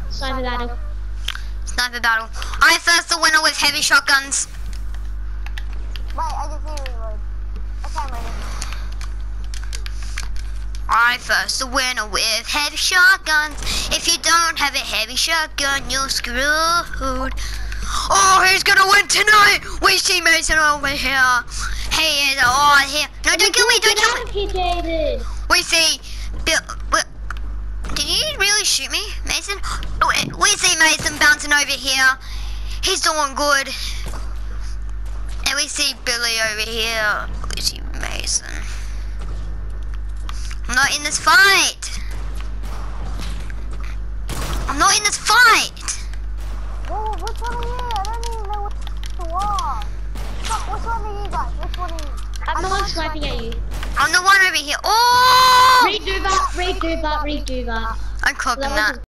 Sniper battle. Sniper battle. I first the winner with heavy shotguns. Wait, I just need to reload. Okay, I'm ready. I first the winner with heavy shotguns. If you don't have a heavy shotgun, you're screwed. Oh, who's gonna win tonight? We see Mason over here. He is on here. No, don't kill me, don't kill me. Get out of here, Jaden. We see Bill. Did you really shoot me, Mason? We see Mason bouncing over here. He's doing good. And we see Billy over here. We see Mason. I'm not in this fight. I'm not in this fight. Whoa, which one are you? I don't even know what you are. Stop, which one are you guys? Which one are you? I'm the one sniping at you. I'm the one over here. Oh! Redo that. I'm cooking that.